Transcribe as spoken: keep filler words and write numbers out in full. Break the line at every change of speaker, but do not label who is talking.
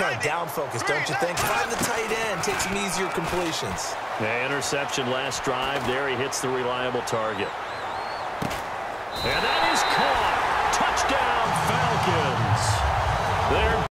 kind of down focus, don't you think? Find the tight end, take some easier completions.
The interception last drive. There he hits the reliable target. And that is caught.